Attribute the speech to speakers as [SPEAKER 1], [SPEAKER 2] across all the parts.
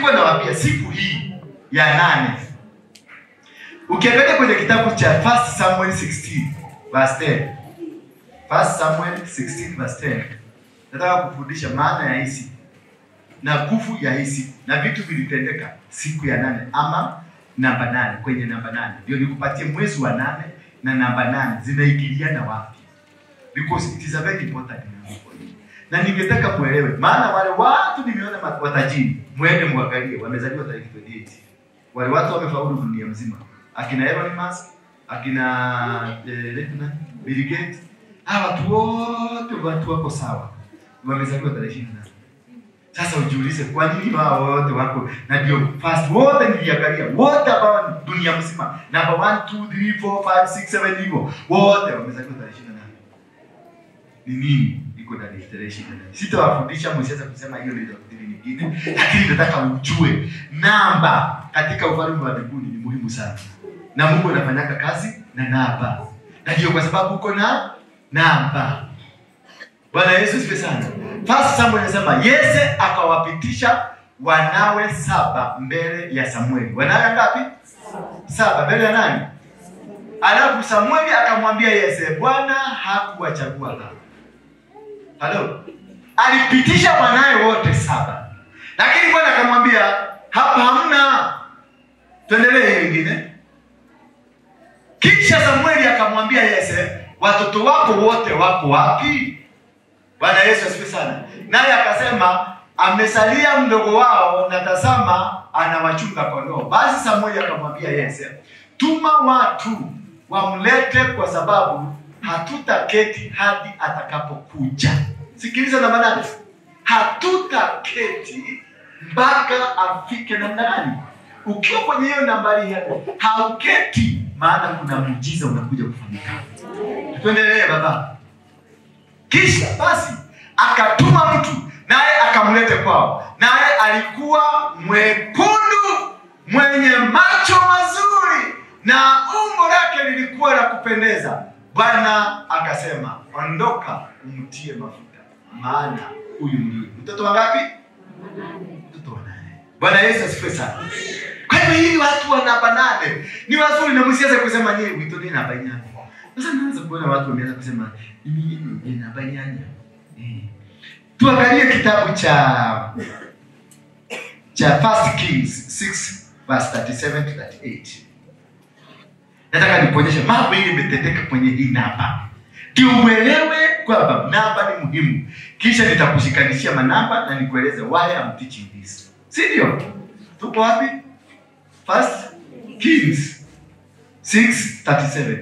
[SPEAKER 1] nilikuwa nawaambia siku hii ya 8. Ukiangalia kwenye kitabu cha 1 Samuel 16 verse 10. 1 Samuel 16 verse 10. Nataka kufundisha maana ya hii siku na nguvu ya hii siku na vitu vilitendeka siku ya 8 ama namba 8. Kwenye namba 8 ndio nikupatie mwezi wa 8 na namba 8 zinaingiliana wapi, because it is a very important number for you. Na ningetaka kuelewe maana wale watu nimeona watajiri, muende muangalie wamezaliwa tarehe 28. Wale watu wamefaulu dunia mzima, akina Elon Musk, akina Bill Gates, hawa watu wako sawa, wamezaliwa tarehe 28. Sasa ujiulize kwa nini wao wote wako na ndio fast wote niliangalia wote ambao dunia mzima number 1 2 3 4 5 6 7 hivyo wote wamezaliwa tarehe 28. Ni nini iko ndani ya tarehe 28? Sitawafundisha msiweza kusema hiyo ndio tafsiri nyingine, lakini nataka ujue namba katika ufalme wa mbinguni ni muhimu sana. Na Mungu anafanyaka kazi na namba. Na ndio kwa sababu uko na namba. Bwana Yesu asifiwe sana. First Samuel anasema Yese akawapitisha wanawe 7 mbele ya Samueli. Wanawe ngapi? 7 mbele ya nani? Alafu Samueli akamwambia Yese, Bwana hakuwachagua hapa. Halo? Alipitisha wanawe wote 7. Lakini Bwana akamwambia hapa hamna. Tuendelee nyingine. Kisha Samueli akamwambia Yese, watoto wako wote wako wapi? Bwana Yesu asifiwe sana. Naye akasema amesalia mdogo wao na tazama anawachunga kondoo. Basi Samueli akamwambia Yese, tuma watu wamlete kwa sababu hatutaketi hadi atakapokuja. Sikiliza na manani. Hatutaketi mpaka afike namna gani? Ukiwa kwenye hiyo nambari hapo, hauketi maana kuna muujiza unakuja kufanyika. Tuendelee baba. Kisha basi akatuma mtu naye akamlete kwao. Naye alikuwa mwekundu mwenye macho mazuri na umbo lake lilikuwa la kupendeza. Bwana akasema, ondoka umtie mafuta maana huyu ni mtoto wangapi? Mtoto wa 8. Bwana Yesu asifiwe sana. Kwa hivyo hii watu wa namba 8 ni wazuri na msiweze kusema nyewe wito ni namba 8. Sasa naanza kuona watu wameanza kusema mimi ni namba 8. Tuangalie kitabu cha 1 Kings 6 verse 37 to 38. Nataka nikuonyeshe mambo hili imetendeka kwenye hii namba. Ndio uelewe kwamba namba ni muhimu. Kisha nitakushikanishia manamba na nikueleze why I'm teaching this. Si ndio? Tuko wapi? 1 Kings 6:37.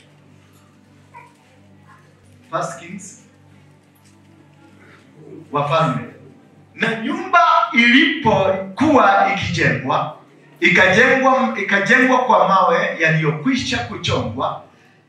[SPEAKER 1] 1 Kings. Wafalme. Na nyumba ilipokuwa ikajengwa kwa mawe yaliyokwisha kuchongwa,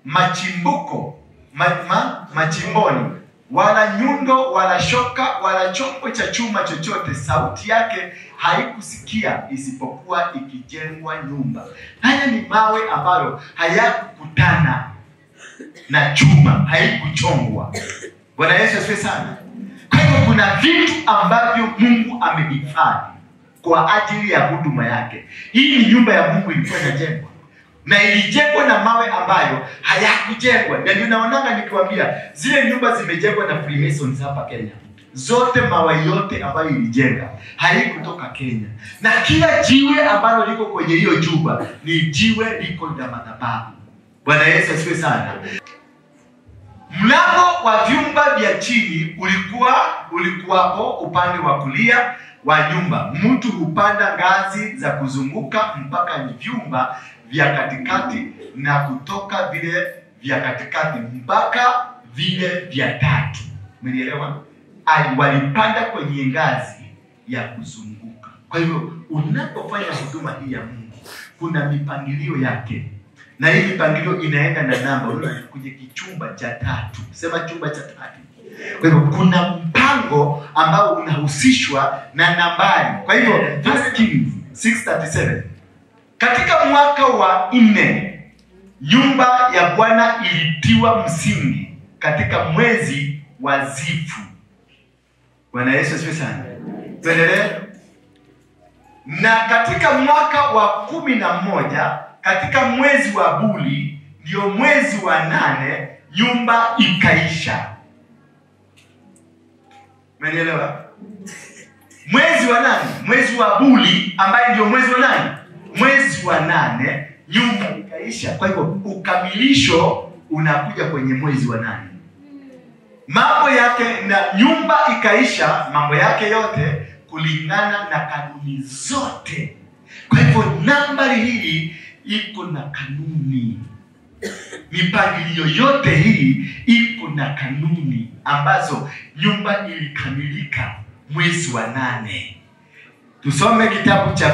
[SPEAKER 1] machimboni, wala nyundo wala shoka wala chombo cha chuma chochote sauti yake haikusikia isipokuwa ikijengwa nyumba. Haya ni mawe ambayo hayakukutana na chuma, haikuchongwa. Bwana Yesu asifiwe sana. Kwa hivyo kuna vitu ambavyo Mungu amehifadhi kwa ajili ya huduma yake. Hii ni nyumba ya Mungu ilikuwa inajengwa. Na ilijengwa na mawe ambayo hayakujengwa. Na ninaonanga nikiwaambia zile nyumba zimejengwa na Freemasons hapa Kenya. Zote mawe yote ambayo ilijenga haikutoka Kenya. Na kila jiwe ambalo liko kwenye hiyo jumba ni jiwe liko na madhabahu. Bwana Yesu asifiwe sana. Mlango wa vyumba vya chini ulikuwapo upande wa kulia wa nyumba. Mtu hupanda ngazi za kuzunguka mpaka vyumba vya katikati na kutoka vile vya katikati mpaka vile vya tatu. Umenielewa? Walipanda kwenye ngazi ya kuzunguka. Kwa hivyo unapofanya huduma hii ya Mungu kuna mipangilio yake. Na hii mipangilio inaenda na namba. Unaona kwenye kichumba cha 3. Sema chumba cha 3. Kwa hivyo kuna mpango ambao unahusishwa na nambari. Kwa hivyo 1 Kings 6:37. Katika mwaka wa 4 nyumba ya Bwana ilitiwa msingi katika mwezi wa Zifu. Bwana Yesu asifiwe sana. Tuendelee. Na katika mwaka wa 11 katika mwezi wa Buli, ndio mwezi wa 8, nyumba ikaisha. Umeelewa? Mwezi wa 8, mwezi wa Buli ambaye ndio mwezi wa 8, mwezi wa 8 nyumba ikaisha. Kwa hivyo ukamilisho unakuja kwenye mwezi wa 8. Mambo yake na nyumba ikaisha, mambo yake yote kulingana na kanuni zote. Kwa hivyo nambari hii iko na kanuni. Mipangilio yote hii iko na kanuni ambazo nyumba ilikamilika mwezi wa 8. Tusome kitabu cha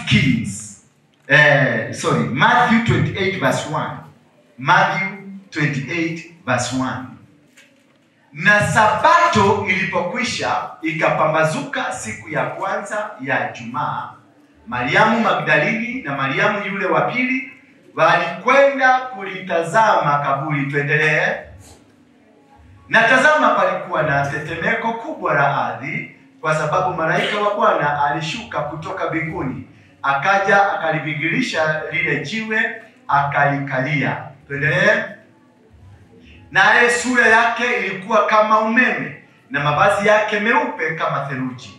[SPEAKER 1] Matthew 28 verse 1. Matthew 28 verse 1. Na Sabato ilipokwisha, ikapambazuka siku ya kwanza ya Jumaa, Mariamu Magdalini na Mariamu yule wa pili walikwenda kulitazama kaburi. Tuendelee. Na tazama, palikuwa na tetemeko kubwa la ardhi, kwa sababu malaika wa Bwana alishuka kutoka mbinguni, akaja akalivingirisha lile jiwe, akalikalia. Tuendelee. Naye sura yake ilikuwa kama umeme, na mavazi yake meupe kama theluji.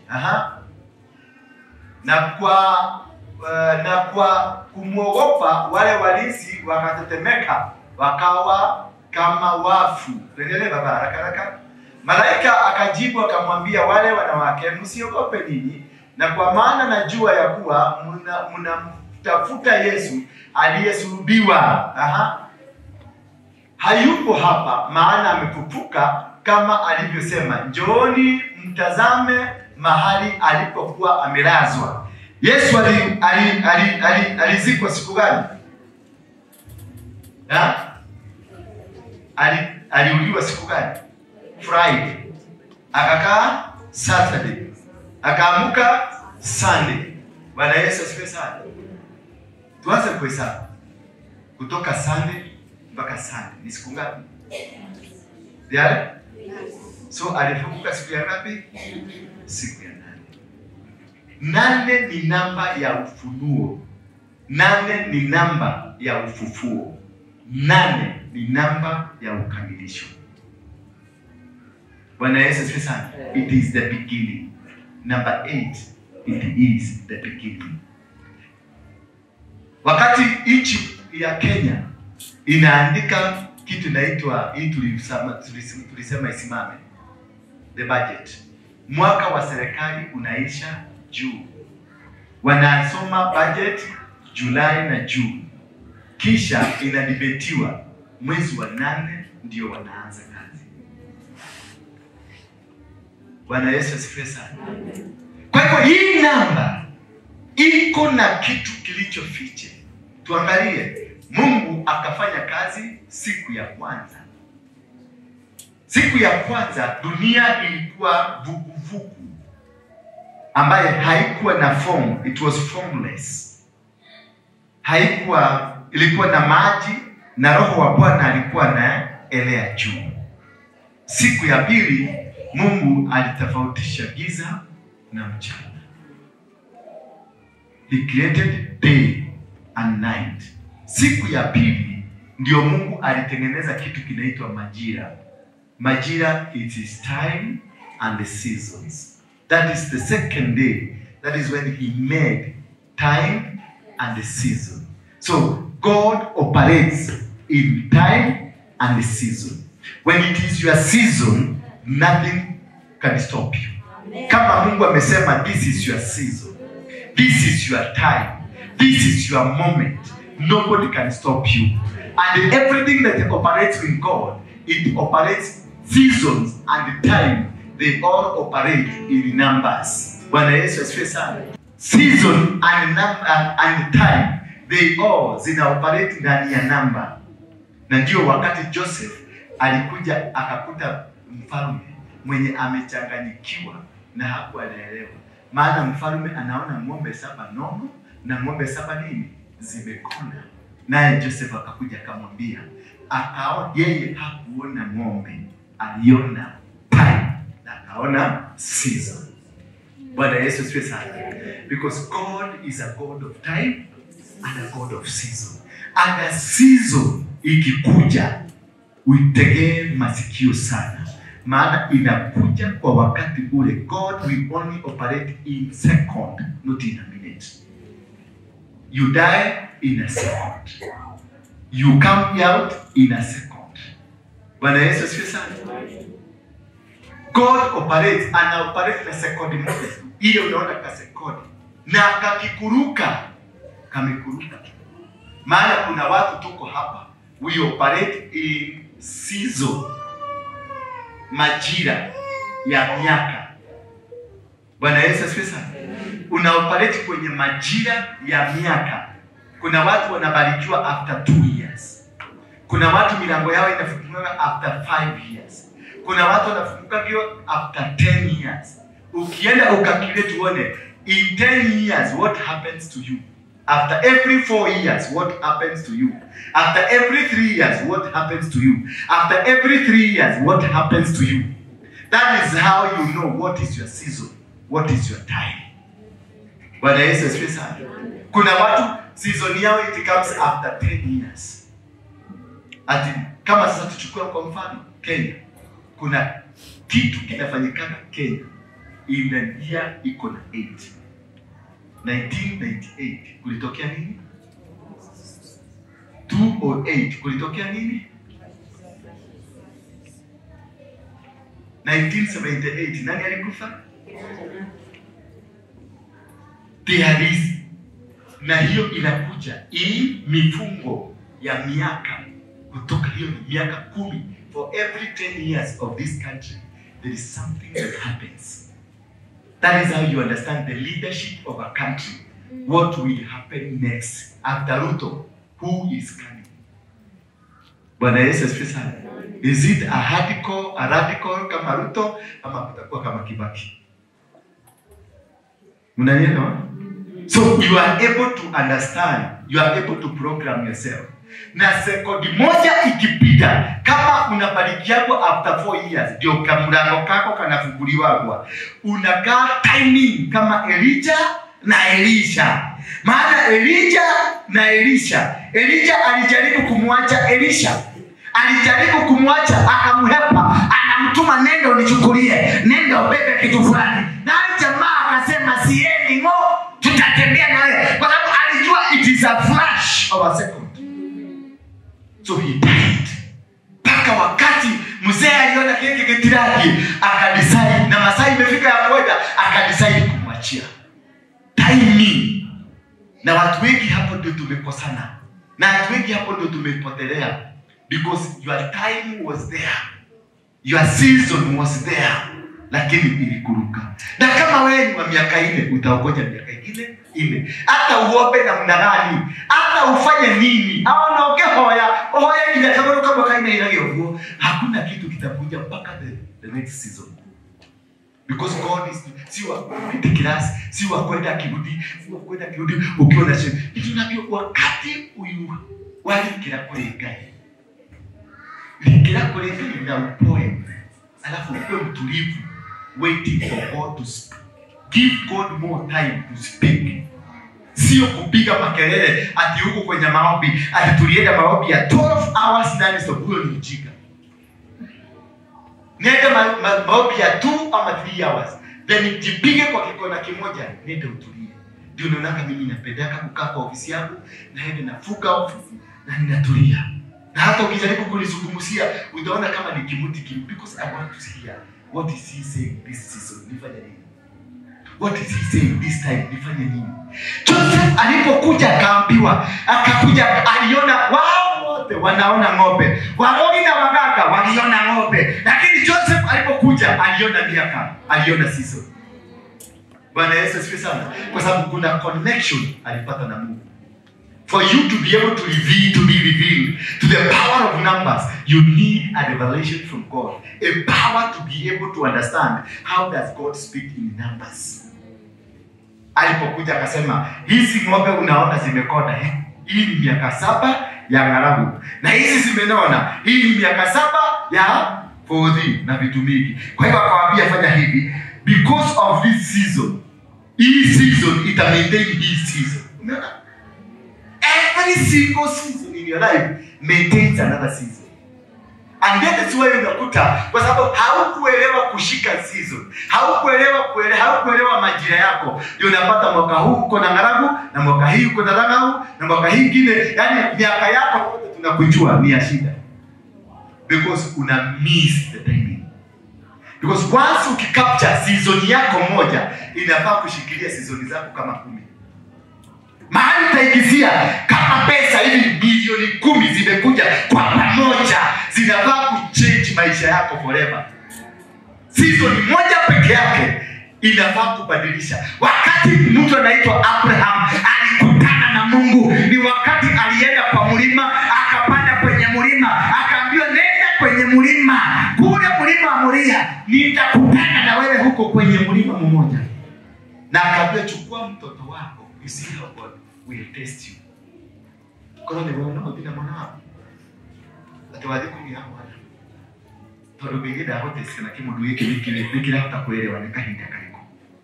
[SPEAKER 1] Na kwa kumwogopa wale walinzi wakatetemeka, wakawa kama wafu. Tuendelee baba, haraka. Malaika akajibu akamwambia wale wanawake, msiogope ninyi, na kwa maana najua ya kuwa mnamtafuta Yesu aliyesulubiwa. Hayupo hapa, maana amefufuka kama alivyosema. Njooni mtazame mahali alipokuwa amelazwa. Yesu alizikwa siku gani? Aliuliwa siku gani? Friday. Akakaa Saturday. Akaamuka Sunday. Bwana Yesu asifiwe sana. Tuanze kuhesabu kutoka Sunday mpaka Sunday. Ni siku ngapi? Ndiyo? So alifufuka siku ya ngapi? Siku ya 8. 8 ni namba ya ufunuo. 8 ni namba ya ufufuo. 8 ni namba ya ukamilisho. Bwana Yesu asifiwe sana. It is the beginning. Number 8, it is the beginning. Wakati nchi ya Kenya inaandika kitu inaitwa, hii tulisema isimame, the budget. Mwaka wa serikali unaisha June. Wanasoma budget Julai na June. Kisha inadebatiwa mwezi wa 8 ndio wanaanza kazi. Bwana Yesu asifiwe sana. Kwa hivyo hii namba iko na kitu kilichofiche. Tuangalie. Mungu akafanya kazi siku ya kwanza. Siku ya kwanza dunia ilikuwa vuguvugu ambaye haikuwa na form, it was formless. Ilikuwa na maji na Roho wa Bwana alikuwa na elea juu. Siku ya pili Mungu alitofautisha giza na mchana. He created day and night. Siku ya pili ndio Mungu alitengeneza kitu kinaitwa majira. Majira, it is time and the seasons. That is the second day. That is when he made time and the season. So God operates in time and the season. When it is your season, nothing can stop you. Kama Mungu amesema, this is your season, this is your time, this is your moment, nobody can stop you. And everything that operates in God, it operates seasons and time. They all operate in numbers. Bwana Yesu asifiwe sana. Season and time, they all zinaoperate ndani ya namba. Na ndio wakati Joseph alikuja akakuta mfalme mwenye amechanganyikiwa na hakuelewa. Maana mfalme anaona ng'ombe 7 nono na ng'ombe 7 nini zimekona. Naye Joseph akakuja akamwambia, akaona yeye hakuona ng'ombe, aliona time na akaona season. Bwana Yesu asifiwe sana. Because God is a God of time and a God of season. And a season ikikuja, uitegee masikio sana. Maana inakuja kwa wakati ule. God will only operate in second, not in a minute. You die in a second. You come out in a second. Bwana Yesu asifiwe sana. God operates, ana operate na sekondi moja. Ile unaona ka sekondi. Na kakikuruka, kamekuruka. Maana kuna watu tuko hapa. We operate in season. Majira ya miaka. Bwana Yesu asifiwe sana. Una operate kwenye majira ya miaka. Kuna watu wanabarikiwa after 2 years. Kuna watu milango yao inafunguliwa after 5 years. Kuna watu wanafunguliwa after 10 years. Ukienda ukakile tuone, in 10 years what happens to you? After every 4 years, what happens to you? After every 3 years, what happens to you? After every 3 years, what happens to you? That is how you know what is your season, what is your time. Bwana Yesu asifiwe sana. Kuna watu season yao it comes after 10 years. Ati kama sasa tuchukue kwa mfano Kenya. Kuna kitu kinafanyikana Kenya in the year iko na 8. 1998 kulitokea nini? 208 kulitokea nini? 1978 nani alikufa? Tayari. Na hiyo inakuja hii mifungo ya miaka kutoka hiyo miaka 10. For every 10 years of this country there is something that happens. That is how you understand the leadership of a country. What will happen next after Ruto? Who is coming? Bwana Yesu asifiwe sana. Is it a radical kama Ruto ama kutakuwa kama Kibaki? Mnanielewa? So you are able to understand, you are able to program yourself. Na sekondi moja ikipita, kama unabarikiwa after 4 years, ndio kamlango kako kanafunguliwa kwa. Unakaa timing kama Elijah na Elisha. Maana Elijah na Elisha, Elijah alijaribu kumwacha Elisha. Alijaribu kumwacha akamhepa, anamtuma nenda unichukulie, nenda ubebe kitu fulani. Na jamaa akasema siendi ngo, tutatembea naye. Kwa sababu alijua it is a flash of a second. So he died. Paka wakati mzee aliona kile kitiraki akadecide na masaa imefika ya kwenda akadecide kumwachia. Timing. Na watu wengi hapo ndio tumekosana. Na watu wengi hapo ndio tumepotelea because your time was there. Your season was there. Lakini ilikuruka. Na kama wewe ni wa miaka ile utaongoja miaka ile. Hata uombe namna gani, hata ufanye nini, au naongea hoya kile kama kama kaina inageuka, hakuna kitu kitakuja mpaka the next season. Because God is siwa ridiculous, siwa kwenda kirudi, ukiona shida. Tunajua wakati huyu wali kila kulenga. Kila kulenga na upoe. Alafu uwe mtulivu, waiting for God to speak. Give God more time to speak. Sio kupiga makelele ati huko kwenye maombi, ati tulienda maombi ya 12 hours ndani stop, huyo ni mjinga. Nenda maombi ya 2 ama 3 hours. Then jipige kwa kikona kimoja, nenda utulie. Ndio unaona mimi napendeka kukaa kwa ofisi yangu, naenda nafuka ofisi na ninatulia. Na hata ukijaribu kunizungumzia, utaona kama ni kimuti because I want to hear what is he saying this season. Nifanye nini? What is he saying this time? Nifanye nini? Joseph alipokuja akaambiwa, akakuja aliona wao wote wanaona ng'ombe. Warogi na waganga waliona ng'ombe. Lakini Joseph alipokuja aliona miaka, aliona season. Bwana Yesu asifiwe sana. Kwa sababu kuna connection alipata na Mungu. For you to be able to be revealed to the power of numbers, you need a revelation from God. A power to be able to understand how does God speak in numbers. Alipokuja akasema, hizi ng'ombe unaona zimekonda. Hii ni miaka 7 ya ngaragu. Na hizi zimenona. Hii ni miaka 7 for thee na vitu mingi. Kwa hiyo akawaambia fanya hivi, because of this season. Hii season ita maintain hii season. Umeona? Every single season in your life maintains another season. And that is why unakuta, kwa sababu haukuelewa kushika season, haukuelewa majira yako, ndio unapata mwaka huu uko na ngaragu, na mwaka hii uko na ngaragu, na mwaka hii ingine, yani miaka yako tunakujua ni ya shida. Because una miss the timing. Because once ukicapture season yako moja, inafaa kushikilia season zako kama 10. Mahali utaigizia kama pesa hivi bilioni 10 zimekuja kwa pamoja, zinafaa kuchange maisha yako forever. Season moja peke yake inafaa kubadilisha. Wakati mtu anaitwa Abraham alikutana na Mungu, ni wakati alienda kwa mlima, akapanda kwenye mlima, akaambiwa nenda kwenye mlima, kule mlima Moria, nitakutana na wewe huko kwenye mlima mmoja. Na akaambiwa chukua mtoto wako, you see how God will test you. Kwa nini wewe unamwambia mwanao? Atawadi kuni hapo hata. Todo bigida hote sana kimudu yake nikila hata kuelewa nikahinda kaliko.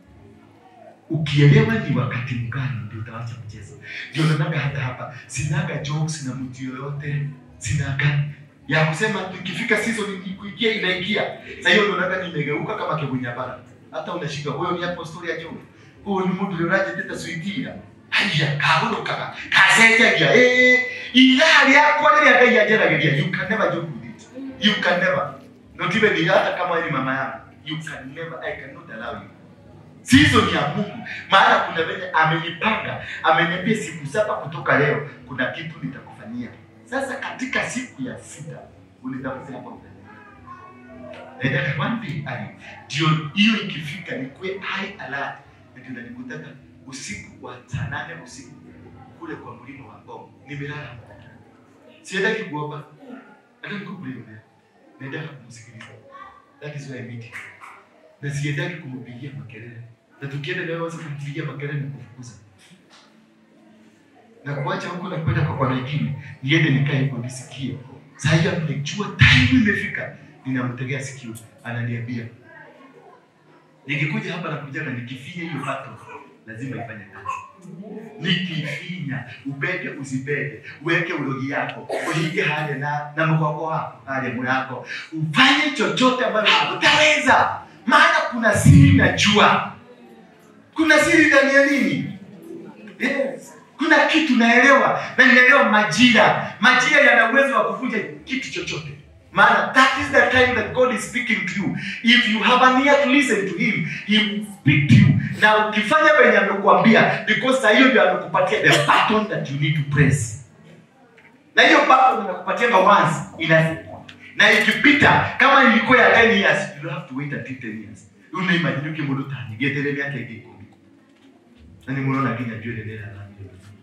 [SPEAKER 1] Ukielewa ni wakati mgani ndio utaacha mchezo. Ndio nanaga hata hapa sinaga jokes na mtu yoyote, sinaga ya kusema tukifika season kuingia inaingia. Sasa hiyo ndio nanaga nimegeuka kama kebunyabara. Hata unashika wewe ni hapo story ya Job. Huyo ni mtu leo teta suitia. Haya karuka kaseja ya ilali yako ile ya gayajerageria. You can never joke with it. You can never. Not even hata kama ni mama yako. You can never, I cannot allow you. Season ya Mungu, maana kuna venye amenipanga, ameniambia siku 7 kutoka leo kuna kitu nitakufanyia. Sasa katika siku ya 6 unitafanya hapo. Ndio one day ndio hiyo ikifika ni kwe high alert. Ndio nikutaka usiku wa 8 usiku kule kwa mlima wa Ngong. Nimelala. Siendaki kuomba. Hata nikukulia. Nenda kumsikiliza. That is why I meet. Na siendaki kumpigia makelele. Na tukienda leo waza kumpigia makelele ni kufukuza. Na kuacha huko na kwenda kwa wengine, niende nikae huko nisikie. Sasa hiyo nimejua time imefika. Ninamtegea sikio, ananiambia. Nikikuja hapa na kuja na nikifinya hiyo hato, lazima ifanye kazi. Nikifinya, ubeke usibeke, uweke ulogi yako, uige hali na mkwako wako, hali mwako. Ufanye chochote ambacho utaweza. Maana kuna siri najua. Kuna siri ndani ya nini? Yes. Kuna kitu naelewa, na ninaelewa majira. Majira yana uwezo wa kuvunja kitu chochote. Maana that is the time that God is speaking to you. If you have an ear to listen to him, he will speak to you. Na ukifanya venye amekuambia, because hiyo ndio amekupatia the button that you need to press. Na hiyo button anakupatia once na ikipita kama ilikuwa ya 10 years, you have to wait until 10 years. Una imagine ukimudu tani getelele yake iko. Na ni muona Kenya juu ile ndio na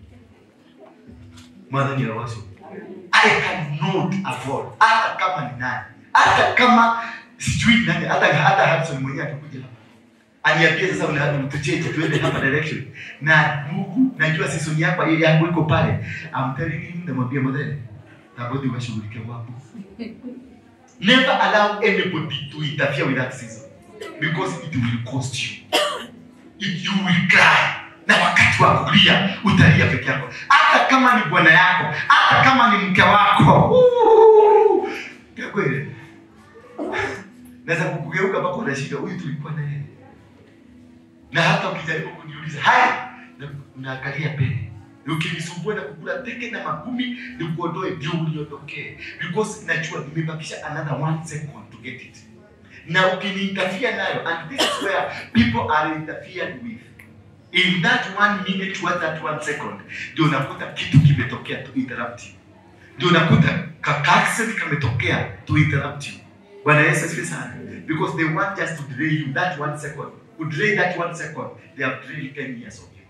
[SPEAKER 1] mwana ni waso. I cannot afford. Hata kama ni nani, hata kama sijui nani, hata Hudson mwenyewe atakuja hapa. Aniambia sasa unaanza mtucheche tuende hapa direction. Na Mungu najua season yako ile yangu iko pale. I'm telling him namwambia modele. Tabodi washughulikie wapo. Never allow anybody to interfere with that season, because it will cost you. You will cry. Na wakati wa kulia utalia peke yako. Hata kama ni bwana yako, hata kama ni mke wako. Kwa kweli. Naweza kukugeuka mpaka una shida, huyu tulikuwa na yeye. Na hata ukijaribu kuniuliza, "Hai, unaangalia pele. Ukinisumbua na kukula teke na magumi, nikuondoe ndio uliotokee. Because najua nimebakisha another 1 second to get it." Na ukiniinterfere nayo, and this is where people are interfered with. In that 1 minute to that 1 second, ndio unakuta kitu kimetokea to interrupt you. Ndio unakuta kakakse kametokea to interrupt you. Bwana Yesu asifiwe sana. Because they want just to delay you that 1 second. To delay that 1 second, they have delayed 10 years of you.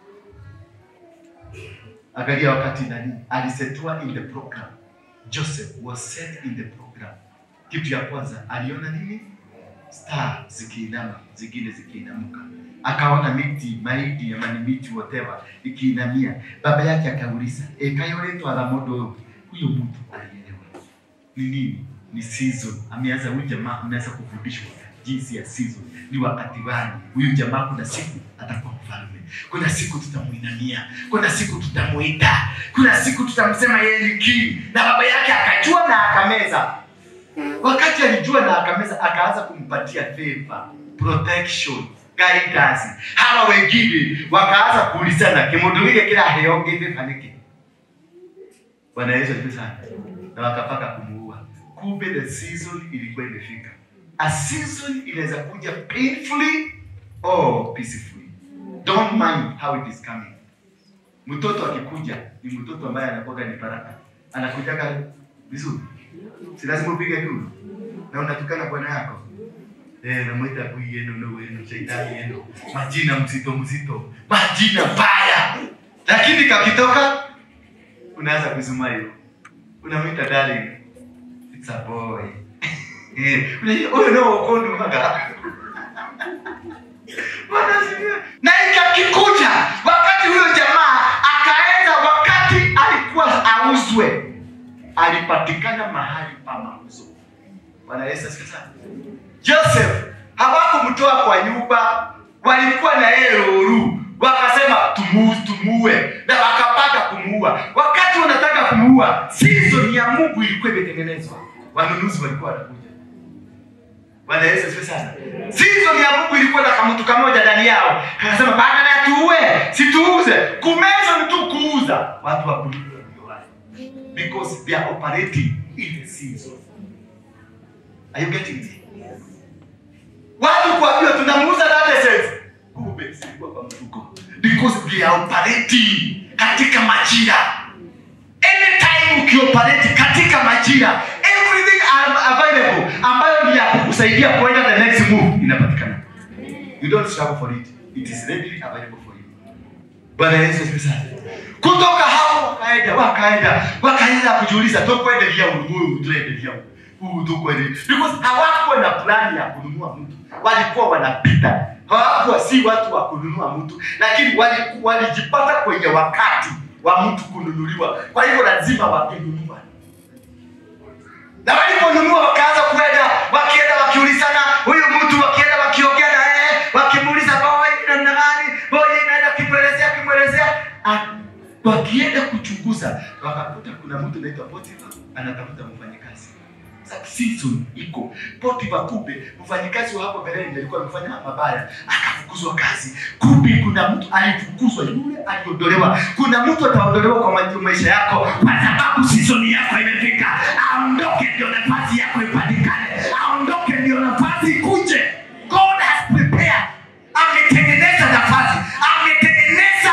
[SPEAKER 1] Angalia wakati nani alisetwa in the program. Joseph was set in the program. Kitu ya kwanza aliona nini? Star zikiinama, zingine zikiinamuka. Akaona miti, maidi, ama ni miti whatever ikiinamia. Baba yake akauliza, "Kayoletwa na modo huyo mtu alielewa. Ni nini?" ni season. Ameanza huyu jamaa ameanza kufundishwa jinsi ya season. Ni wakati gani huyu jamaa kuna siku atakuwa mfalme. Kuna siku tutamuinamia, kuna siku tutamuita, kuna siku tutamsema yeye ni king. Na baba yake akajua na akameza. Wakati alijua na akameza, akaanza kumpatia favor, protection, guidance. Hawa wengine wakaanza kuulizana kimudulike kila heonge vifanike. Bwana Yesu asifiwe sana. Na wakapaka kumuua. Kumbe the season ilikuwa imefika. A season inaweza kuja painfully or peacefully. Don't mind how it is coming. Mtoto akikuja ni mtoto ambaye anakuwa ni baraka. Anakujaga vizuri. Si lazima upige duru. Na unatukana bwana yako. Namuita kuieno no wenu shaitani yenu. Majina mzito. Majina mbaya. Lakini kakitoka unaanza kuzumayo. Unamuita darling. It's a boy. No kondo maga. Na ikakikuja wakati huyo jamaa akaenda, wakati alikuwa auzwe, alipatikana mahali pa mauzo. Bwana Yesu asifiwe sana. Joseph hawakumtoa kwa nyumba, walikuwa na yeye roho, wakasema tumuue, na wakapanga kumuua. Wakati wanataka kumuua, season ya Mungu ilikuwa imetengenezwa. Wanunuzi walikuwa wanakuja. Bwana Yesu asifiwe sana. Season ya Mungu ilikuwa na mtu kamoja ndani yao. Akasema baada ya tuue, situuze. Kumeza mtu kuuza. Watu wa kununua ndio wale. Because they are operating in the season. Are you getting it? Watu kuambiwa tunamuuza data sales. Kumbe sikuwa kwa mfuko. Because they are operating katika majira. Anytime ukioperate katika majira, everything available ambayo ni ya kukusaidia kwenda the next move inapatikana. You don't struggle for it. It is readily available for you. Bwana Yesu asifiwe. Kutoka hapo wakaenda kujiuliza tukwenda ulimwengu tuendelea tukwenda. Because hawakuwa na plan ya kununua mtu. Walikuwa wanapita. Hawakuwa si watu wa kununua mtu, lakini walijipata kwenye wakati wa mtu kununuliwa. Kwa hivyo lazima wakinunua. Na waliponunua wakaanza wakienda wakiulizana, huyu mtu wakienda wakiongea na yeye, wakimuuliza boy namna gani, boy inaenda kimwelezea. Wakienda kuchunguza, wakakuta kuna mtu anaitwa Potifa anatafuta mfanyakazi. Sasa season iko. Potifa kumbe mfanyakazi wa hapo mbeleni alikuwa amefanya mabaya, akafukuzwa kazi. Kumbe kuna mtu alifukuzwa, yule aliondolewa. Kuna mtu ataondolewa kwa maisha yako kwa sababu season yako imefika. Aondoke ndio nafasi yako ipatikane. Aondoke ndio nafasi ikuje. God has prepared. Ametengeneza nafasi. Ametengeneza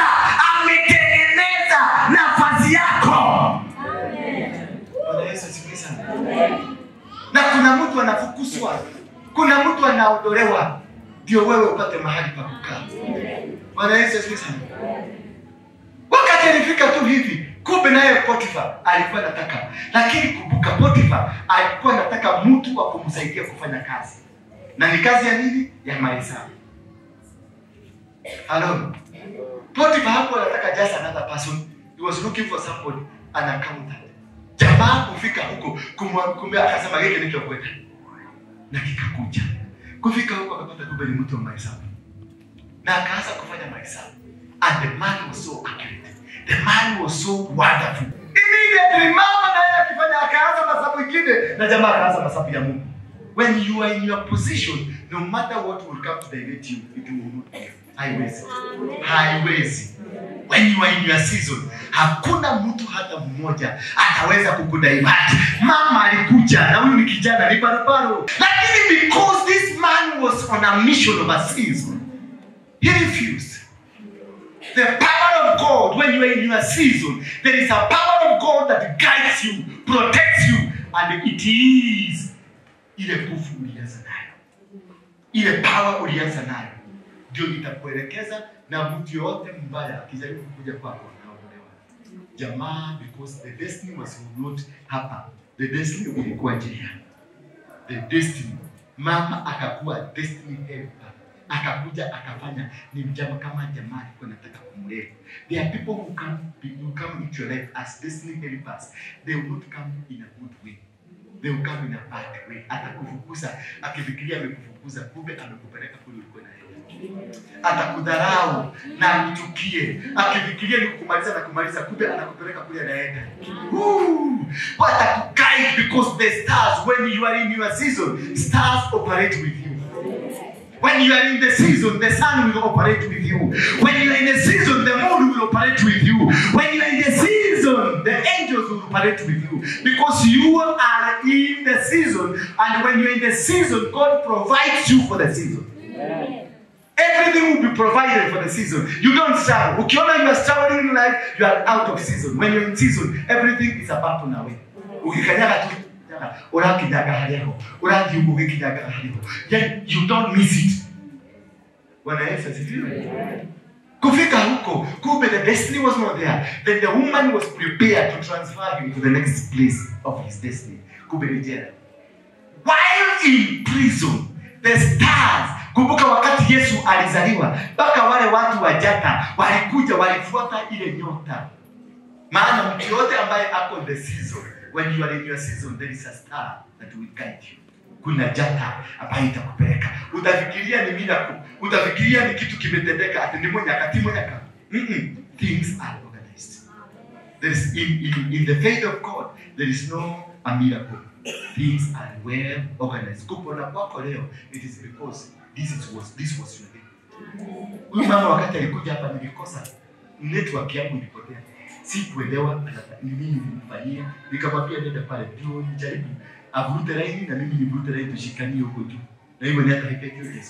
[SPEAKER 1] nafasi yako. Amen. Bwana Yesu asifiwe sana. Amen. Na kuna mtu anafukuzwa, kuna mtu anaondolewa ndio wewe upate mahali pa kukaa. Bwana Yesu asifiwe sana. Wakati alifika tu hivi, kumbe naye Potifa alikuwa anataka, lakini kumbuka Potifa alikuwa anataka mtu wa kumsaidia kufanya kazi. Na ni kazi ya nini? Ya mahesabu. Hello. Potifa hapo anataka just another person. He was looking for somebody, an accountant. Jamaa kufika huko kumwambia akasema yeye ndio kwenda. Na kikakuja. Kufika huko akapata kumbe ni mtu wa mahesabu. Na akaanza kufanya mahesabu. And the man was so accurate. The man was so wonderful. Immediately mama naye akifanya akaanza mahesabu mengine na jamaa akaanza mahesabu ya Mungu. When you are in your position, no matter what will come to direct you, it will not be highways. When you are in your season, hakuna mtu hata mmoja ataweza kukudivert. Mama alikuja na huyu ni kijana ni barabara. Lakini because this man was on a mission of a season, he refused. The power of God, when you are in your season, there is a power of God that guides you, protects you, and it is ile nguvu ulianza nayo. Ile power ulianza nayo ndio itakuelekeza, na mtu yote mbaya akijaribu kuja kwako anaondolewa. Jamaa, because the destiny was not happen. The destiny ilikuwa njia. The destiny. Mama akakuwa destiny helper. Akakuja akafanya ni mjama kama jamaa alikuwa anataka kumlea. There are people who come into your life as destiny helpers. They will not come in a good way. they will come in a bad way. Atakufukuza, akifikiria amekufukuza, kumbe amekupeleka kule ulikuwa naenda. Atakudharau na akuchukie, akifikiria ni kukumaliza na kumaliza, kumbe anakupeleka kule anaenda. Watakuguide because the stars, when you are in your season, stars operate with you. When you are in the season, the sun will operate with you. When you are in the season, the moon will operate with you. When you are in the season, the angels will operate with you. Because you are in the season. And when you are in the season, God provides you for the season. Amen. Everything will be provided for the season. You don't struggle. Ukiona you are struggling in life, you are out of season. When you are in season, everything is about to now. Then you don't miss it. When I Kufika huko, kumbe the destiny was not there. Then the woman was prepared to transfer him to the next place of his destiny. While in prison, the stars, kumbuka wakati Yesu alizaliwa, mpaka wale watu wa Jata walikuja walifuata ile nyota. Maana mtu yote ambaye ako the season, when you are in your season, there is a star that will guide you. Kuna Jata ambaye itakupeleka. Utafikiria ni miracle, utafikiria ni kitu kimetendeka ati ni nyakati. Things are organized. There is in the faith of God, there is no a miracle. Things are well organized. Kupona kwako leo, it is because this was your day. Huyu mama wakati alikuja hapa nilikosa network yangu ilipotea. Sikuelewa ni nini nilimfanyia. Nikamwambia nenda pale ndio nijaribu avute laini na mimi nivute laini tushikanie huko juu. Na hivyo ni hata hipekee Yesu.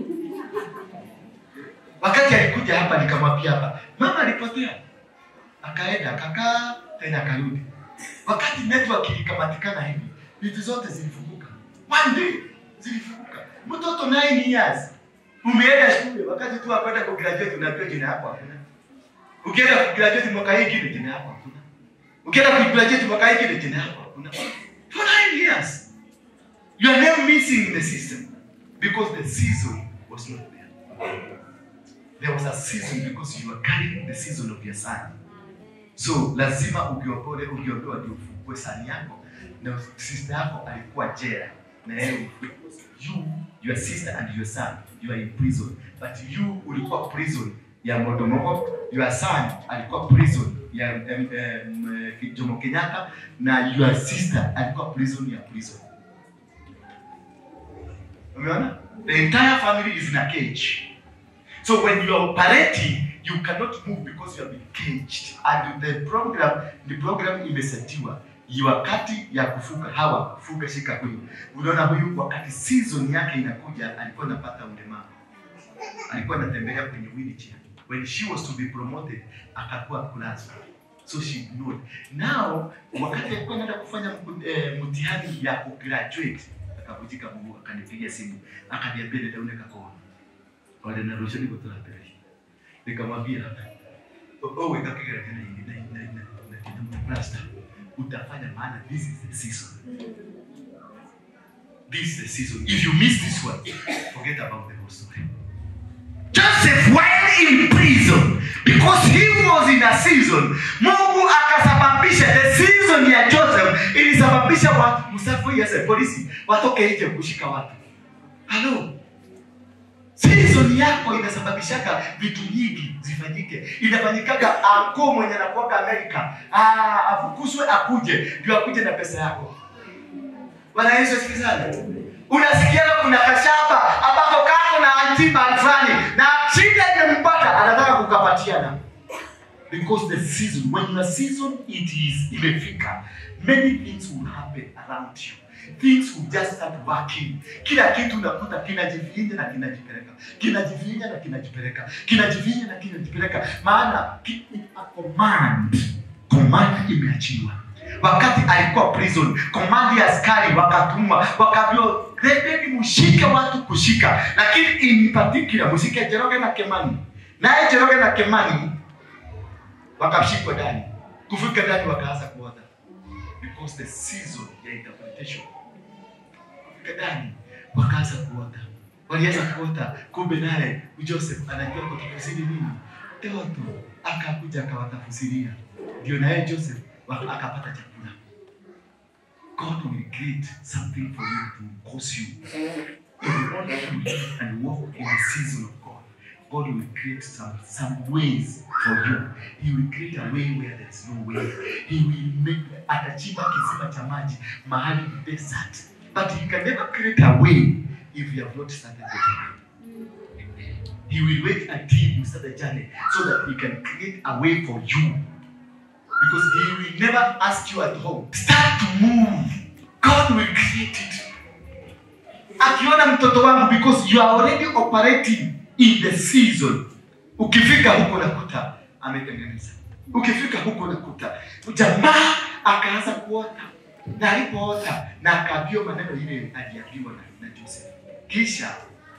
[SPEAKER 1] Wakati alikuja hapa nikamwambia hapa, mama alipotea. Akaenda akakaa tena akarudi. Wakati network ilikamatikana hivi, vitu zote zilifunguka. One day zilifunguka. Mtoto 9 years. Umeenda shule wakati tu apata ku graduate unapewa jina hapo hakuna. Ukienda ku graduate mwaka hii kile jina hapo hakuna. Ukienda ku graduate mwaka hii kile jina hapo hakuna. For 9 years. You are now missing in the system because the season was not there. There was a season because you are carrying the season of your son. So lazima ugiombea ndio ufungue sani yako. Na sister yako alikuwa jela. Na yeye your sister and your son, you are in prison. But you ulikuwa prison ya Modomoko, your son alikuwa prison ya Jomo Kenyatta, na your sister alikuwa prison ya prison. Umeona? The entire family is in a cage. So when you are operating, you cannot move because you have been caged. And the program imesetiwa. Wakati ya kufuka hawa kufuka shika huyu. Unaona huyu wakati season yake inakuja alikuwa anapata ulemavu. Alikuwa anatembea kwenye wheelchair. When she was to be promoted akakuwa kulazwa. So she ignored. Now wakati alikuwa anaenda kufanya mtihani ya kugraduate akavujika mguu akanipigia simu akaniambia ndio unakakona. Wale na rusha niko tu hapa. Nikamwambia wewe kakigera tena na plasta. Utafanya maana this is the season. This is the season. If you miss this one, forget about the whole story. Joseph while in prison, because he was in a season, Mungu akasababisha the season ya Joseph ilisababisha watu msafu yase polisi watoke nje kushika watu. Hello. Season yako inasababishaka vitu nyingi zifanyike. Inafanyikaga anko mwenye anakuwa Amerika. Afukuzwe akuje, ndio akuje na pesa yako. Bwana Yesu asifiwe. Unasikia kuna kashaba ambapo kako na antima fulani na shida imempata anataka kukapatiana. Because the season, when your season it is imefika, many things will happen around you. Things will just start working. Kila kitu unakuta kinajifinya na kinajipeleka. Kinajifinya na kinajipeleka. Kinajifinya na kinajipeleka. Maana a command imeachiwa. Wakati alikuwa prison, command ya askari wakatuma, wakaambiwa leteni mshike watu kushika. Lakini in particular mshike Njoroge na Kimani. Naye Njoroge na Kimani wakashikwa ndani. Kufika ndani wakaanza kuota. Because the season ya interpretation. Ndani wakaanza kuota. Walianza kuota kumbe naye Joseph anajua kwa kifasiri nini. Teoto akakuja akawatafsiria. Ndio naye Joseph akapata chakula. God will create something for you to cause you. If you want to live and walk in the season of God, God will create some ways for you. He will create a way where there is no way. He will make atachimba kisima cha maji mahali ni desert. But he can never create a way if you have not started the journey. He will wait until you start the journey so that he can create a way for you. Because he will never ask you at home, start to move. God will create it. Akiona mtoto wangu, because you are already operating in the season. Ukifika huko nakuta ametengeneza. Ukifika huko nakuta jamaa akaanza kuota. Na alipoota na akaambiwa maneno ile aliambiwa na Joseph. Kisha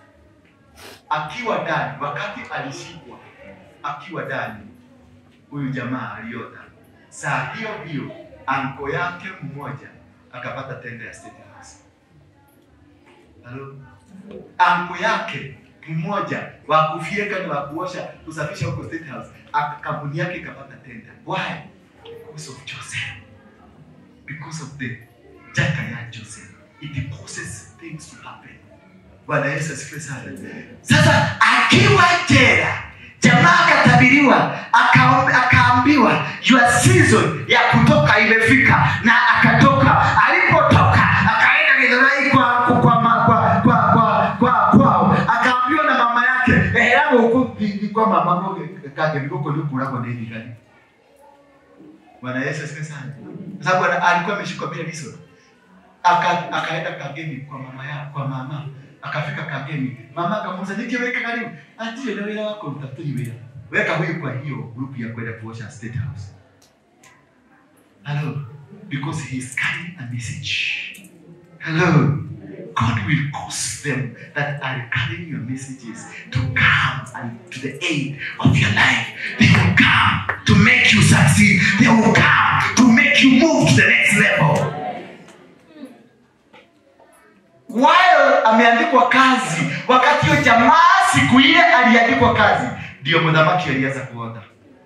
[SPEAKER 1] akiwa ndani, wakati alishikwa akiwa ndani, huyu jamaa aliota. Saa hiyo anko yake mmoja akapata tenda ya State House. Hello? Anko yake mmoja wa kufieka na wa kuosha kusafisha huko State House, kampuni yake ikapata tenda. Why? Because of Joseph. Because of the jaka ya Joseph. It causes things to happen. Bwana Yesu asifiwe sana. Sasa akiwa jela, jamaa akatabiriwa, akaambiwa your season ya kutoka imefika, na akatoka. Alipotoka akaenda Githurai kwao, akaambiwa na mama yake, yangu huko kwa mama yangu kage niko kulako ndani gani. Bwana Yesu asifiwe sana. Sababu alikuwa ameshikwa bila reason. Akaenda Kagemi kwa mama. Akafika Kagemi. Mama akamuuliza nikiweka karibu. Ati leo ile wako mtafutiri wewe. Weka huyu kwa hiyo group ya kwenda kuosha State House. Hello. Because he is carrying a message. Hello. God will cause them that are carrying your messages to come and to the aid of your life. They will come to make you succeed. They will come to make you move to the next level. While ameandikwa kazi, wakati hiyo jamaa siku ile aliandikwa kazi, ndio mdhamaki alianza kuota.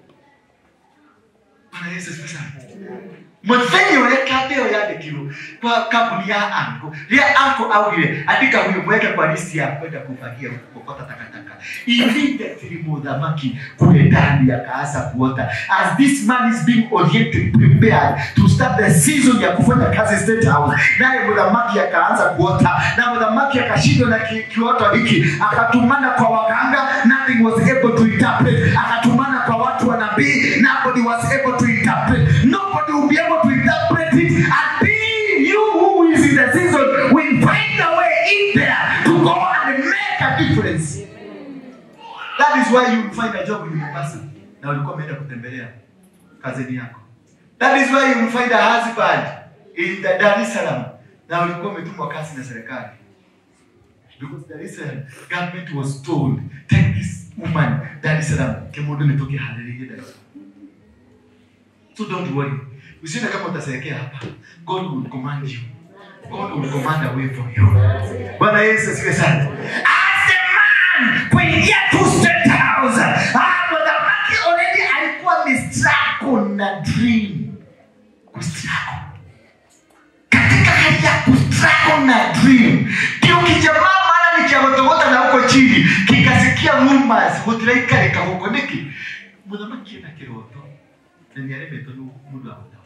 [SPEAKER 1] Bwana Yesu asifiwe. Mwenyewe yule kadeo yake kilo kwa kampuni ya anko. Lia anko au ile andika huyo mweke kwa listi ya kwenda kufagia kupata takataka. Immediately mdhamaki kule ndani akaanza kuota. As this man is being oriented, prepared to start the season ya kufanya kazi State House, naye mdhamaki akaanza kuota, na mdhamaki akashindwa na kioto hiki, akatumana kwa waganga, nothing was able to interpret. Akatumana kwa watu wa nabii, nobody was able to interpret. Nobody will be able to interpret it until you who is in the season will find a way in there to go and make a difference. That is why you find a job in Mombasa. Na ulikuwa umeenda kutembelea kazini yako. That is why you find a husband in Dar es Salaam. Na ulikuwa umetumwa kazi na serikali. Because Dar es Salaam government was told, take this woman Dar es Salaam. Kemodo nitoke haleluya Dar es Salaam. So don't worry. Usione kama utasekea hapa. God will command you. God will command a way for you. Bwana Yesu asifiwe sana. As the man kuingia to State House, mdhamaki already alikuwa mistrako na dream. Kustrako. Katika hali ya kustrako na dream, ndio kijamaa mara nikiagotogota na huko chini, kikasikia rumors, hutilaika leka huko niki. Mdhamaki na kiroto. Na niarebe tonu mundu wa utawa.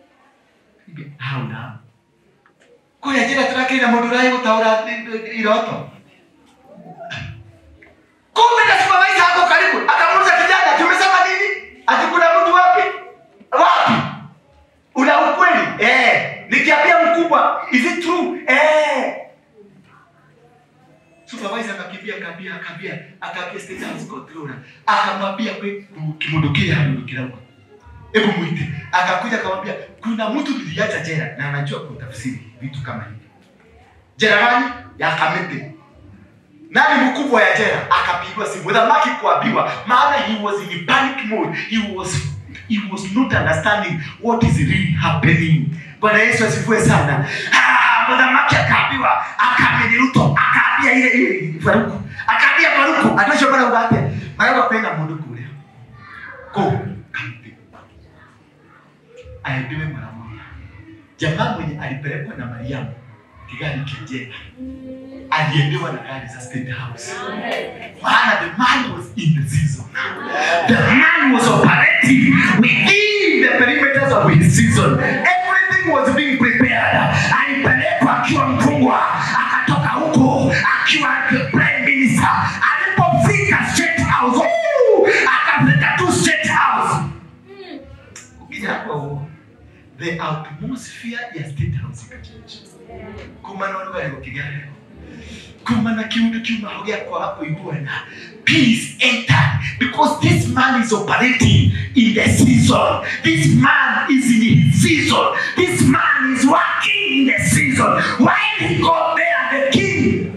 [SPEAKER 1] Hauna. Kwa jina tunake na Mudurai utaura iroto. Kumbe na supervisor hapo karibu akamuuliza kijana, tumesema nini? Ati kuna mtu wapi? Wapi? Una ukweli? Nikiambia mkubwa, is it true? Supervisor akakimbia State House controller. Akamwambia kwe kimundukia hanudukira huko. Hebu muite. Akakuja akamwambia kuna mtu niliacha jela na anajua kutafsiri vitu kama hivi. Jela gani? Ya Kamete. Nani mkubwa ya jela? Akapigwa simu. Mdhamaki kuambiwa, maana he was in panic mode. He was not understanding what is really happening. Bwana Yesu asifiwe sana. Mdhamaki akaambiwa, akaambia Ruto, akaambia ile Faruku. Akaambia Faruku, atosha bana ugate. Maana kwenda mundu kule. Go. Aidiwe mara moja. jamaa mwenye alipelekwa na Mariamu kigari kijela aliendewa na gari za State House. Maana the man was in the season. The man was operating within the perimeters of his season. Everything was being prepared. Alipelekwa akiwa mfungwa, akatoka huko akiwa prime minister. Alipofika State House, akafika tu State House. Ukija hapo, the atmosphere ya State House ikachange. Kumana wanu wale wakigare. Kumana kiundu kiumahogea kwa hapo iguana. Peace entered because this man is operating in the season. This man is in his season. This man is working in the season. While he got there, the king.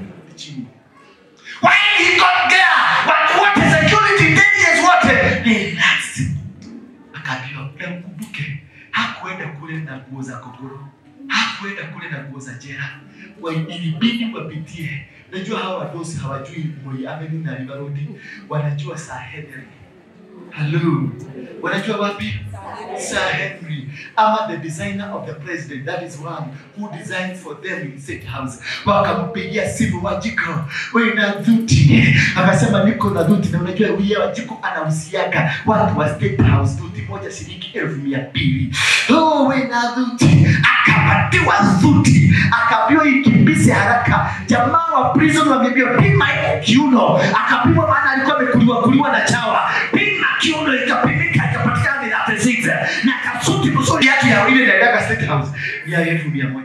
[SPEAKER 1] While he got there, what security dangers what? They relaxed. Akajua, mkumbuke, hakuenda kule na nguo za kogoro. Hakuenda kule na nguo za jela. Ilibidi wapitie. Najua hawa wadosi hawajui Moi Avenue na River Road. Wanajua Sir Henry. Hello. Wanajua wapi? Sir Henry. Ama the designer of the president. That is one who designed for them in State House. Wakampigia simu Wajiko. Wewe na dhuti. Akasema niko na dhuti. Na unajua huyu Wajiko anahusiaka watu wa State House. Dhuti moja shilingi 200. Oh, wewe na dhuti. Akapatiwa dhuti. Akaambiwa ikimbise haraka. Jamaa wa prison wameambiwa pima kiuno. Akapimwa maana alikuwa kuliwa na chawa. Pima kiuno ikapimika ikapatikana ni 36. Na kasuti mzuri yake ya ile inaenda State House ni 1,100.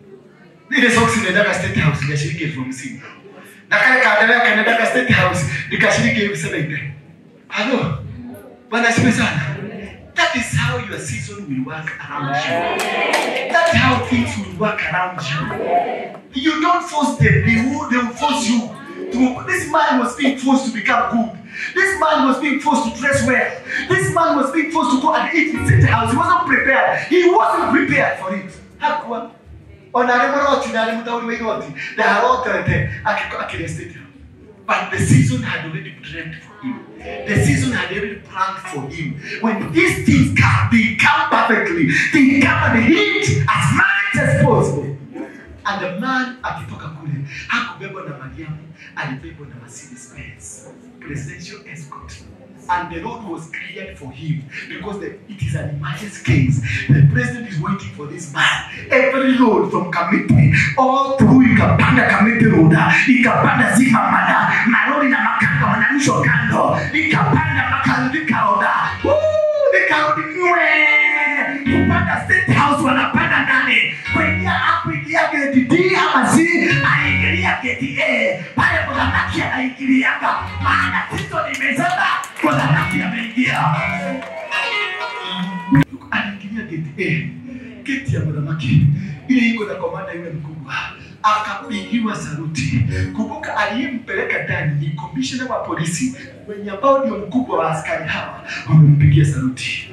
[SPEAKER 1] Ile socks inaenda State House ni shilingi 50. Na kale kaendelea kaenda State House ni shilingi 70. Hello. Bwana asifiwe sana. That is how your season will work around you. That's how things will work around you. You don't force them, they will force you. This man was being forced to become good. This man was being forced to dress well. This man was being forced to go and eat in State House. He wasn't prepared. He wasn't prepared for it. Hakwa. Onaremaroti na alimutauri wegoti. They are all there. Akile State House. But the season had already dreamt for him. The season had already planned for him. When these things come, they come perfectly. They come and hit as much as possible. And the man akitoka kule, hakubebwa na Mariamu, alibebwa na Mercedes Benz, presidential escort. And the road was cleared for him because it is an emergency case. The president is waiting for this man. Every road from Kamiti all through Ikapanda Kamiti Road, Ikapanda Zimamana, Maroni na Makanga wananisho kando, Ikapanda Makalika Road. Nikarudi mwe. Kupanda State House wanapanda ndani. Kwenye hapo ikia geti D ama C, aingilia geti A. Pale kuna maki anaingilianga. Maana Kristo nimezaba. Kuna maki ameingia. Anaingilia geti A. Geti ya mwanamke. Ile iko na komanda yule mkubwa. Akapigiwa saluti. Kumbuka aliyempeleka ndani ni commissioner wa polisi mwenye ambao ndio mkubwa wa askari hawa. Wamempigia saluti.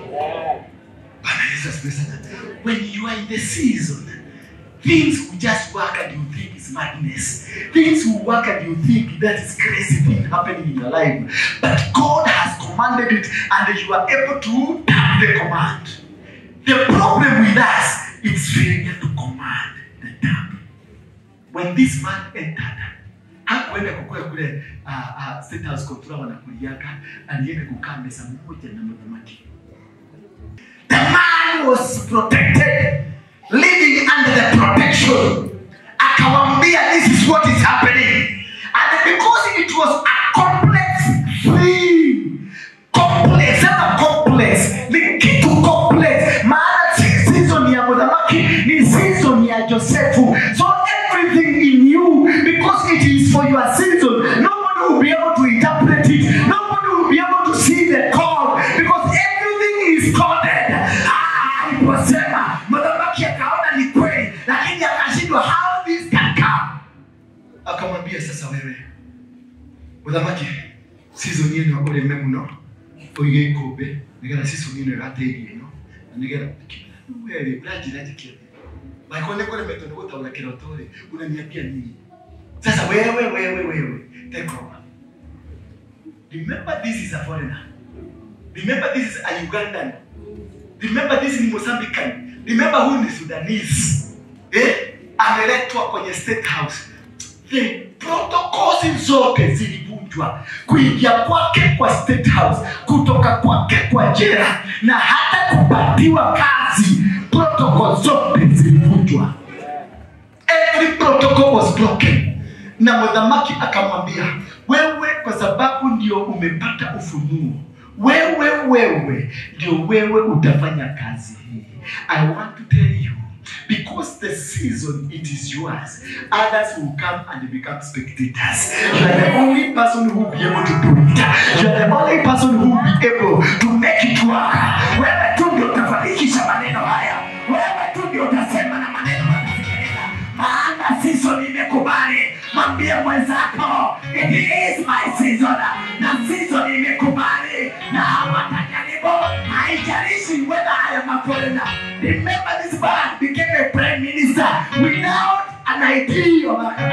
[SPEAKER 1] When you are in the season, things will just work and you think it's madness. Things will work and you think that is crazy thing happening in your life. But God has commanded it and you are able to tap the command. The problem with us is failure to command the tap. When this man entered, hakuenda kukua kule State House kontura wanakuliaka, alienda kukaa meza moja na mwanamke. The man was protected, living under the protection. Akawambia, this is what is happening. And because it was a complex thing, ni kitu complex. Maana season ya mwanamke ni season ya Josefu. So everything in you, because it is for your season, nobody will be able to interpret it. Nobody will be able to see the code, because everything is coded. Aliposema mwanamke akaona ni kweli, lakini akashindwa how this can come. Akamwambia, sasa wewe mwanamke, season yenu akole memuno oige kobe nigera season yenu gateiri no nigera wewe brajiraje kile bakone kole meto ndo utaona kirotore unaniambia nini sasa wewe take over. Remember, this is a foreigner. Remember, this is a Ugandan. Remember, this is Mozambican. Remember who is Sudanese? Ameletwa kwenye State House. The protocols zote zilivunjwa. Kuingia kwake kwa State House, kutoka kwake kwa jela, na hata kupatiwa kazi, protocols zote zilivunjwa. Every protocol was broken. Na mwadhamaki akamwambia, wewe kwa sababu ndio umepata ufunuo, wewe ndio wewe utafanya kazi hii. I want to tell you, because the season, it is yours. Others will come and become spectators. You are the only person who will be able to do it. You are the only person who will be able to make it work. Wewe tu ndio utafanikisha maneno haya. Wewe tu ndio utasema na maneno yanasikiliza. Maana season imekubali. Mwambie mwenzako, it is my season. Na season imekubali. Na watajaribu. Haijalishi whether I am a foreigner. Remember, this man became a prime minister without an ID of a...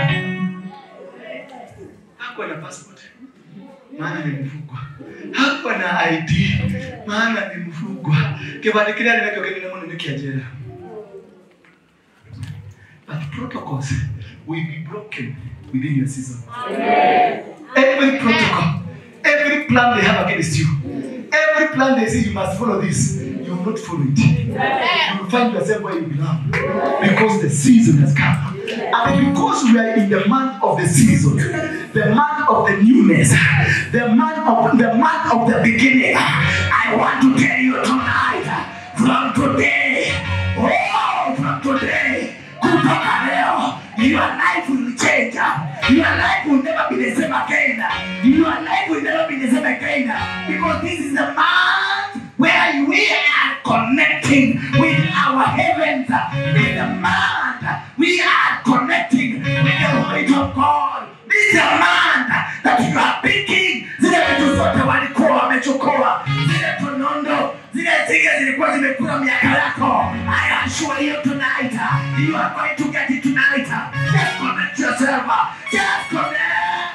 [SPEAKER 1] Hakuwa na passport, maana ni mfungwa. Hakuwa na ID, maana ni mfungwa. Kibali kile ninachokeni mwana nikia jela. But protocols will be broken within your season. Amen. Every protocol, every plan they have against you, every plan they say you must follow this, you will not follow it. You will find yourself where you belong, because the season has come. And because we are in the month of the season, the month of the newness, the month of the beginning, I want to tell you tonight, from today, kutoka leo, your life will change. Your life will never be the same again. Your life will never be the same again. Because this is the month where we are connecting with our heavens. This is the month we are connecting with the weight of God. This is the month that you are picking. Zile vitu zote walikuwa wamechukua. Zile tunondo, zile zige zilikuwa zimekula miaka yako. I assure you tonight, you are going to get it tonight. Just connect yourself. Just connect.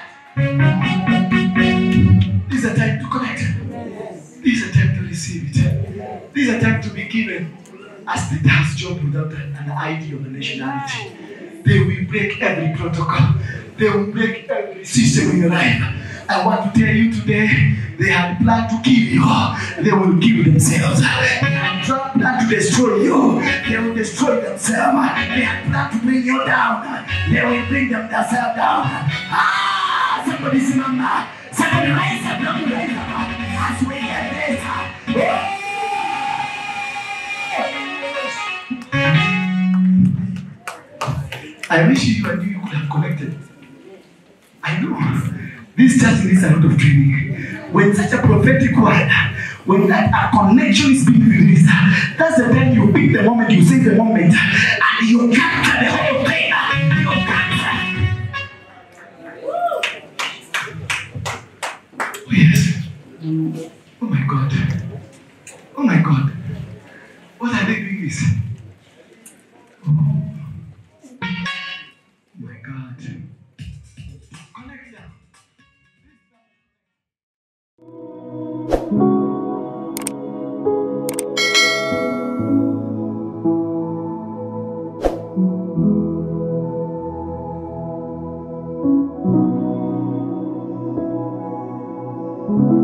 [SPEAKER 1] This is a time to connect. This is a time to receive it. This is a time to be given a State House job without an ID of a nationality. They will break every protocol. They will break every system in your life. I want to tell you today, they had planned to kill you. They will kill themselves. They had planned to destroy you. They will destroy themselves. They had planned to bring you down. They will bring themselves down. Somebody remember. Somebody rise up. As we get this. I wish you and you could have connected. I know. This church needs a lot of training. When such a prophetic word, when that connection is being released, that's the time you pick the moment, you save the moment, and you capture the whole thing. You capture. Oh yes. Oh my God. Oh my God. What are they doing this? Oh my God. Connect them.
[SPEAKER 2] Thank you.